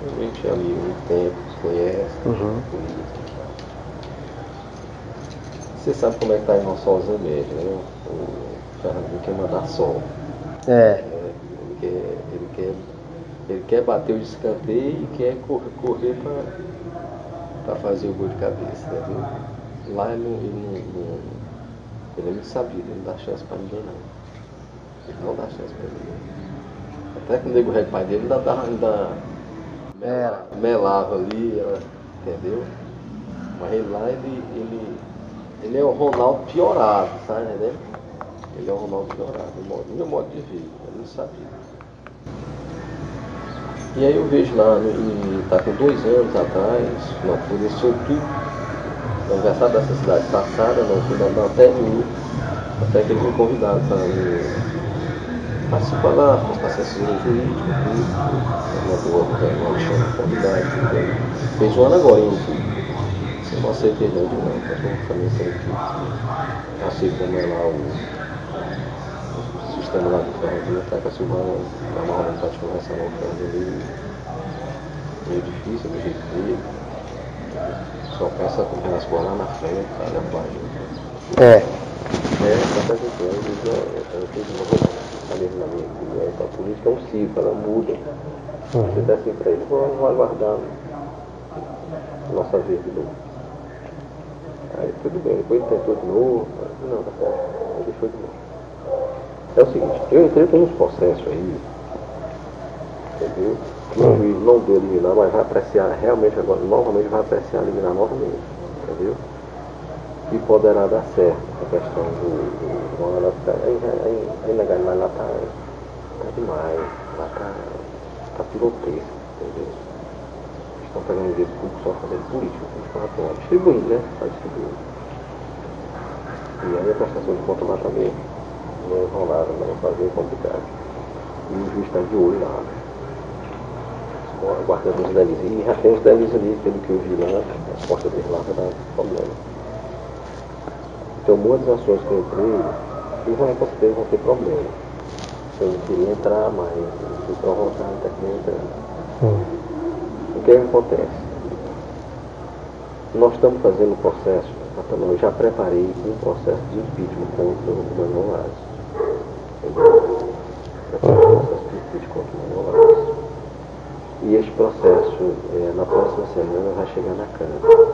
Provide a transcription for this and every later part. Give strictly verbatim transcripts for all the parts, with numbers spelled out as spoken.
A gente é amigo há muito tempo, se conhece, Uhum. Você sabe como é que tá aí no solzinho médio, né? O Fernandinho quer mandar sol. É. É, ele, quer, ele, quer, ele quer bater o escanteio e quer correr, correr para fazer o gol de cabeça, né, viu? Lá ele não, ele não, não ele é muito sabido, ele não dá chance para ninguém não. Ele não dá chance para ninguém. Até que o nego rei pai dele ainda, dá, ainda melava, melava ali, ela, entendeu? Mas ele lá ele, ele, ele é o Ronaldo piorado, sabe, né? Ele é o Ronaldo piorado, no meu modo de ver, ele não sabia. E aí eu vejo lá, e tá com dois anos atrás, não, por esse outubro, no aniversário dessa cidade passada, não fui não, até mim, até que eles me convidaram para participar lá, prestar assessoria jurídica, tudo, mandou o Alexandre convidar e tudo aí. Fez um ano agora, em outubro. Eu não aceitei não de não, mas eu falei sem que já sei como é lá o, o sistema lá do ferrozinho, até que a Silvana tá mais vontade de conversar lá o ferrozinho meio difícil do jeito dele. Só pensa com as coisas lá na frente, sabe, a página. É. É, até que eu digo, eu tenho uma coisa na minha opinião, a política é um ciclo, ela muda. Uhum. Você dá assim pra ele, vamos aguardar nossa vez de novo. Aí tudo bem, depois ele tentou de novo, não, tá certo, aí deixou de novo. É o seguinte, eu entrei com uns processos aí, entendeu? Que o juiz não deu eliminar, mas vai apreciar realmente agora, novamente vai apreciar eliminar novamente, entendeu? E poderá dar certo a questão do. do ela tá, a ilegalidade lá tá, tá demais, lá tá, tá pirotesco, entendeu? Estão pegando dinheiro público só fazendo política, vinte e quatro horas, distribuindo, né? Está distribuindo. E aí a prestação de conta lá também não é enrolada, não é fazer complicado. E o juiz está de olho lá, aguardando os delícios. E já tem os delícios ali, pelo que eu vi lá, a porta dele lá vai dar problema. Então, muitas ações que eu entrei, e vão ter, vão ter problema. Eu não queria entrar, mas fui provocado até que não entrar. Hum. O que acontece? Nós estamos fazendo um processo, eu já preparei um processo de impeachment contra o Manuel Aras. Entendeu? Preparei um processo de impeachment contra o Manuel Aras. E este processo, é, na próxima semana, vai chegar na Câmara.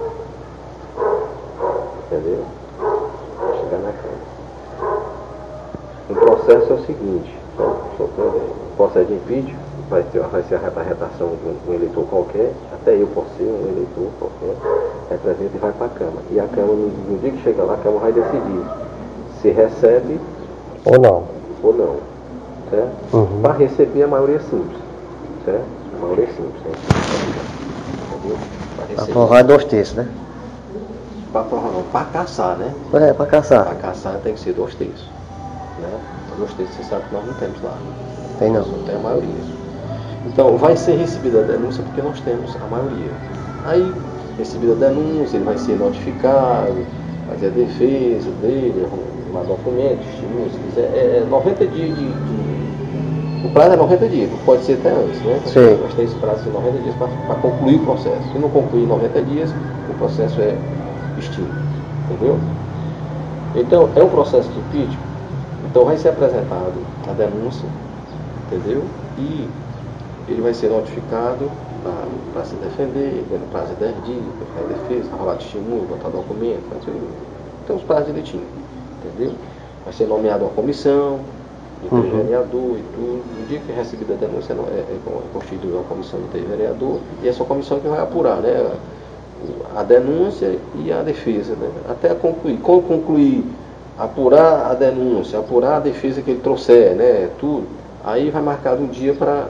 Entendeu? Vai chegar na Câmara. O processo é o seguinte, só, só o processo de impeachment vai, ter, vai ser a representação de um, um eleitor qualquer, até eu posso ser um eleitor qualquer, representa e vai para a Câmara. E a Câmara, no, no dia que chega lá, a Câmara vai decidir se recebe ou não. Ou não, certo? Uhum. Para receber a maioria simples, certo? A maioria simples, né? Entendeu? Para prorrogar dois terços, né? Para prorrogar, para caçar, né? É, para caçar. Para caçar tem que ser dois terços. Né? Dois terços você sabe que nós não temos lá. Tem não. Nós não tem a maioria. Então vai ser recebida a denúncia porque nós temos a maioria. Aí, recebida a denúncia, ele vai ser notificado, fazer a defesa dele, arrumar documentos, estímulos, se quiser. É noventa dias de, de. O prazo é noventa dias, pode ser até antes, né? Sim. Nós temos esse prazo de noventa dias para concluir o processo. Se não concluir noventa dias, o processo é extinto. Entendeu? Então, é um processo de impeachment. Então vai ser apresentado a denúncia, entendeu? E ele vai ser notificado para se defender, no prazo de dez dias, para ficar em defesa, rolar testemunho, botar documento, fazer, tem uns prazos direitinho, entendeu? Vai ser nomeado uma comissão, de uhum. vereador e tudo. No dia que é recebida a denúncia, é, é, é constituída uma comissão de ter vereador, e essa comissão que vai apurar, né? A denúncia e a defesa, né? Até concluir. Quando concluir, apurar a denúncia, apurar a defesa que ele trouxer, né? Tudo. Aí vai marcar um dia para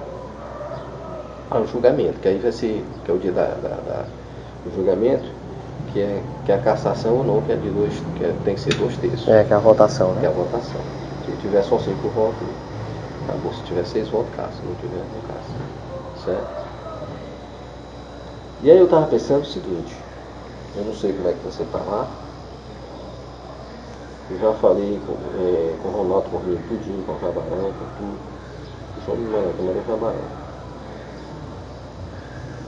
o julgamento, que aí vai ser, que é o dia da, da, da, do julgamento, que é, que é a cassação ou não, que é de dois, que é, tem que ser dois terços. É, que é a votação, né? Que é a votação. Se tiver só cinco votos, acabou. Se tiver seis votos, caça. Se não tiver, não caça. Certo? E aí eu estava pensando o seguinte, eu não sei como é que você está lá. Eu já falei com, é, com o Ronaldo, com o Rio, tudinho, com o Jabarão, com tudo. Eu só me mando, com o Jabarão.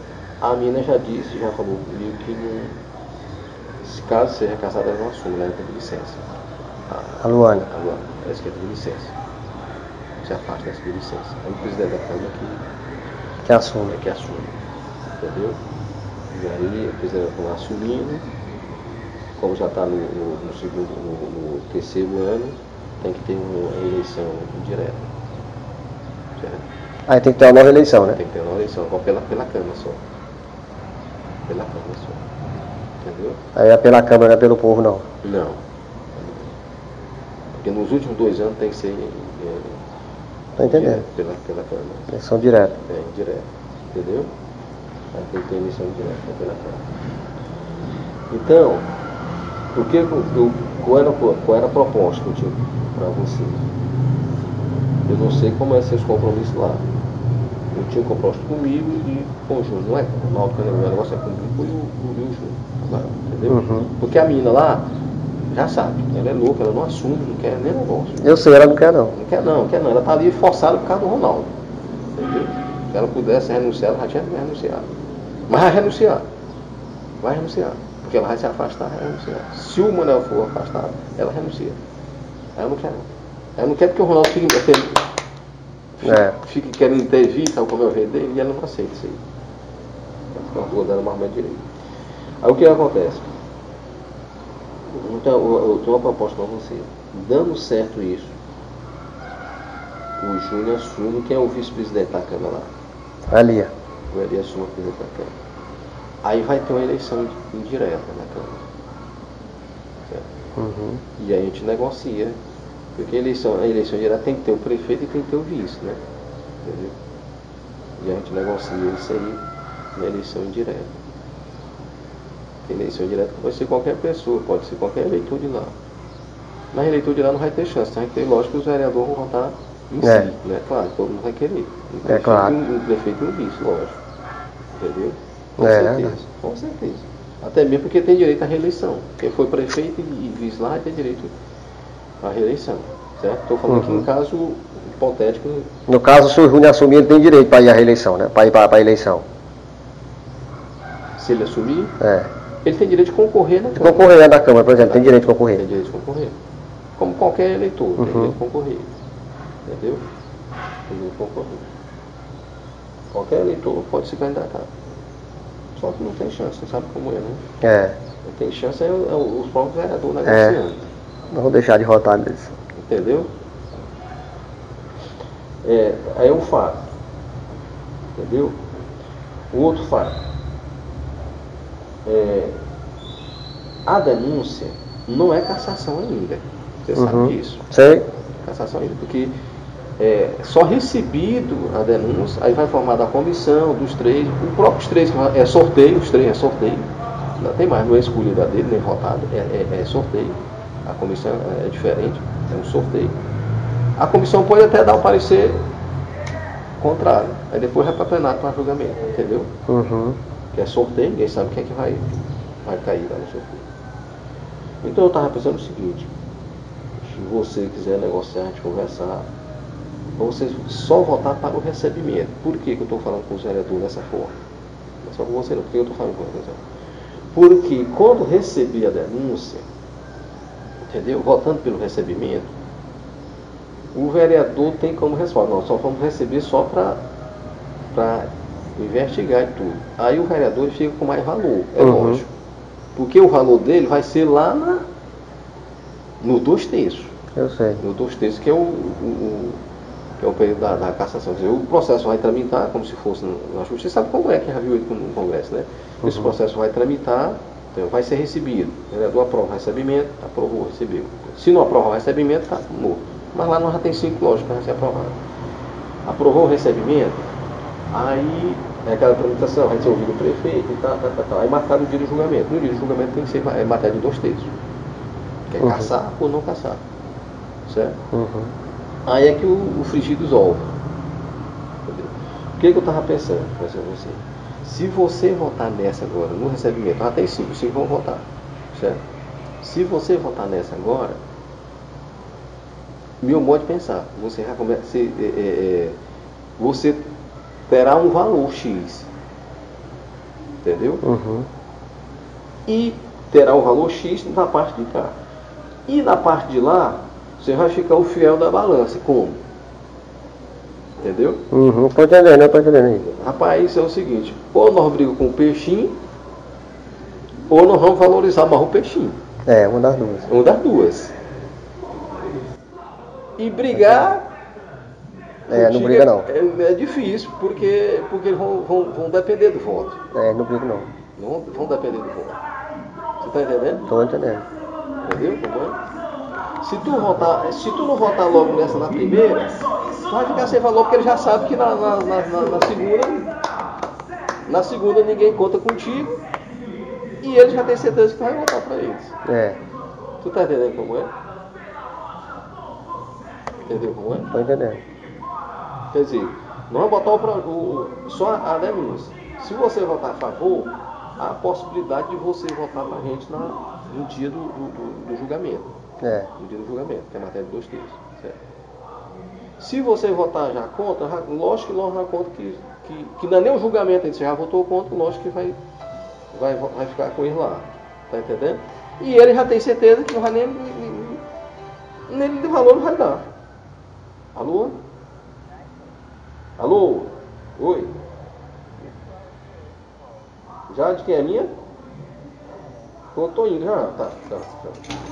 A mina já disse, já falou comigo que não, se caso seja casada, ela não assume, ela entra de licença. A Luana. A Luana, ela entra de licença. Se afasta dessa de licença. É o presidente da Câmara que, que assume. É que assume. Entendeu? E aí o presidente da Câmara assumindo, como já está no, no, no segundo, no, no terceiro ano, tem que ter uma eleição indireta. Certo? Aí tem que ter uma nova eleição, né? Tem que ter uma eleição, pela, pela Câmara só. Pela Câmara só. Entendeu? Aí é pela Câmara, não é pelo povo, não. Não. Porque nos últimos dois anos tem que ser. É, Tô entendendo. Pela, pela Câmara. Eleição direta. É, indireta. Entendeu? Aí tem que ter eleição indireta pela Câmara. Então, o que eu, qual, era, qual era a proposta que eu tinha para você? Eu não sei como é seus compromissos lá. Eu tinha um compromisso comigo e com o Júnior. Não é o negócio é comigo e o, o, o Júnior. Lá, entendeu? Uhum. Porque a menina lá já sabe, ela é louca, ela não assume, não quer nem negócio. Eu sei, ela não quer não. Não quer não, não quer não. Ela tá ali forçada por causa do Ronaldo. Entendeu? Se ela pudesse renunciar, ela já tinha renunciado. Mas vai renunciar. Vai renunciar. Porque ela vai se afastar, vai renunciar. Se o Manuel for afastado, ela renuncia. Ela não quer não. Ela não quer porque o Ronaldo fique, fique, é. fique querendo intervir, sabe como é o jeito dele, e ela não aceita isso aí. Ela fica dando mais mais direito. Aí o que acontece? Então, eu, eu tenho uma proposta para você. Dando certo isso, o Júnior assume. Quem é o vice-presidente da Câmara lá? Ali. O Eli assume o presidente da Câmara. Aí vai ter uma eleição indireta na Câmara. Certo? Uhum. E aí a gente negocia. Porque a eleição, a eleição direta tem que ter o prefeito e tem que ter o vice, né? Entendeu? E a gente negocia isso aí na eleição indireta. A eleição indireta pode ser qualquer pessoa, pode ser qualquer eleitor de lá. Mas eleitor de lá não vai ter chance, tem que ter, lógico que os vereadores vão votar em é. si, né? Claro, todo mundo vai querer. Um é claro. Um, um prefeito e um vice, lógico. Entendeu? Com é, certeza, né? com certeza. Até mesmo porque tem direito à reeleição. Quem foi prefeito e vice lá vai ter direito à reeleição. Certo? Estou falando uhum. aqui um caso hipotético. No caso, se o Júnior assumir, ele tem direito para ir à reeleição, né? Para ir para a eleição. Se ele assumir, é. ele tem direito de concorrer na de Câmara. Concorrer na Câmara, por exemplo, tem direito de concorrer. Tem direito de concorrer. Como qualquer eleitor, uhum. tem direito de concorrer. Entendeu? Tem direito de concorrer. Qualquer eleitor pode se candidatar. Só que não tem chance, você sabe como é, né? É. Não tem chance é, é os próprios vereadores negociando. É. Não vou deixar de votar neles. Entendeu? É, aí é um fato. Entendeu? O outro fato. É, a denúncia não é cassação ainda. Você uhum. sabe disso? Sei. Cassação ainda, porque é só recebido a denúncia, aí vai formar da comissão, dos três, o próprio três, é sorteio, os três é sorteio, não tem mais, não é escolhida dele, nem votado, é, é, é sorteio. A comissão é diferente, é um sorteio. A comissão pode até dar o parecer contrário, aí depois vai para plenário para julgamento, entendeu? Uhum. Que é sorteio, ninguém sabe quem é que vai, vai cair lá no sorteio. Então eu estava pensando o seguinte, se você quiser negociar, a gente conversar, para você só votar para o recebimento. Por que, que eu estou falando com os vereadores dessa forma? Não é só com você não, por que eu estou falando com você? Porque quando receber a denúncia, entendeu? Votando pelo recebimento, o vereador tem como resposta, nós só vamos receber só para investigar e tudo. Aí o vereador fica com mais valor, é uhum. lógico. Porque o valor dele vai ser lá na, no dois terços. Eu sei. No dois terços, que é o, o, que é o período da, da cassação. Quer dizer, o processo vai tramitar como se fosse na justiça. Você sabe como é que já viu ele no Congresso, né? Uhum. Esse processo vai tramitar, então vai ser recebido. O vereador aprova o recebimento, aprovou, recebeu. Se não aprova o recebimento, está morto. Mas lá nós já tem cinco lógicas para ser aprovado. Aprovou o recebimento, aí é aquela tramitação, vai ser ouvido o prefeito e tal, tal, tal, tal. Aí marcado o dia do julgamento. No dia do julgamento tem que ser é matéria de dois terços. Que é uhum. caçar ou não caçar. Certo? Uhum. Aí é que o, o frigir dos ovos. Entendeu? O que, que eu estava pensando, pensando você? Se você votar nessa agora, no recebimento, já tem cinco, cinco vão votar. Certo? Se você votar nessa agora, meu modo de pensar, você já começa, você, é, é, você terá um valor X. Entendeu? Uhum. E terá o valor X na parte de cá. E na parte de lá, você vai ficar o fiel da balança. Como? Entendeu? Uhum. Tô entendendo, eu tô entendendo aí. Rapaz, isso é o seguinte, ou nós brigamos com o peixinho, ou nós vamos valorizar mais o peixinho. É, uma das duas. Uma das duas. E brigar... É, não briga não. É, é difícil, porque, porque eles vão, vão, vão depender do voto. É, não briga não. Não vão depender do voto. Você tá entendendo? Tô entendendo. Entendeu? Como é? Se tu votar, se tu não votar logo nessa na primeira, tu vai ficar sem valor, porque ele já sabe que na, na, na, na, na segunda, na segunda ninguém conta contigo, e ele já tem certeza que tu vai votar pra eles. É. Tu tá entendendo como é? Entendeu como é? Tô entendendo. Quer dizer, nós vamos botar o, o, só a denúncia. Se você votar a favor, há a possibilidade de você votar pra gente na, no dia do, do, do, do julgamento. É. No dia do julgamento, que é a matéria de dois terços. Certo? Se você votar já contra, já, lógico que nós já conta que, que, que não é nem o julgamento, você já votou contra, lógico que vai, vai, vai ficar com ele lá. Tá entendendo? E ele já tem certeza que não vai nem, nem, nem de valor não vai dar. Alô? Alô? Oi? Já de quem é minha? Eu tô indo já. Tá, tá, tá.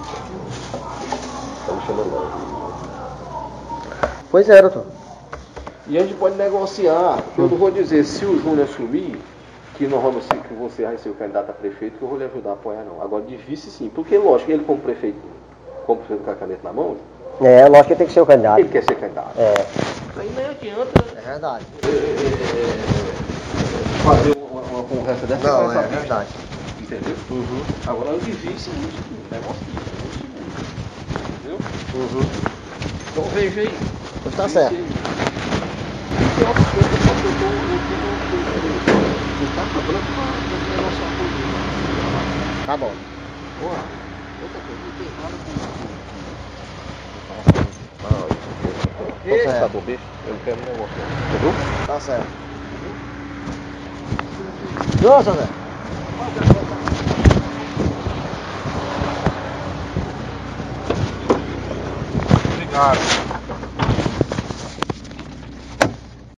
Tá me chamando lá. Pois é, doutor. E a gente pode negociar. Eu não vou dizer se o Júnior assumir que nós vamos ser, que você vai ser o candidato a prefeito, que eu vou lhe ajudar a apoiar, não. Agora, de vice, sim. Porque, lógico, ele como prefeito, como prefeito com a caneta na mão, É, lógico que ele tem que ser o candidato. ele quer ser candidato. É. Aí não adianta É verdade. é, é, é, fazer uma, uma conversa dessa. Não, com essa é bicha. verdade. Entendeu? Uhum. Agora, o de vice é muito seguro, negócio disso, é muito seguro. Entendeu? Uhum. Então, veja aí. Pois tá certo. Tem outras coisas que eu tô, eu tô, eu tô, eu tá cobrando pra negociar com ele. Tá bom. Porra, outra coisa, não tem nada com... Tá certo. Tá bom, bicho? Eu não quero negociar. Entendeu? Tá certo. Nossa, Zé. Obrigado.